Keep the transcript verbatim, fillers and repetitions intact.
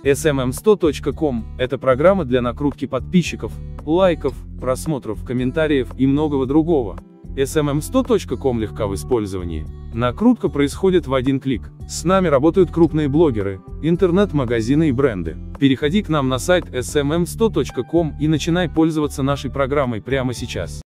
эс эм эм сто точка ком – это программа для накрутки подписчиков, лайков, просмотров, комментариев и многого другого. эс эм эм сто точка ком легка в использовании. Накрутка происходит в один клик. С нами работают крупные блогеры, интернет-магазины и бренды. Переходи к нам на сайт эс эм эм сто точка ком и начинай пользоваться нашей программой прямо сейчас.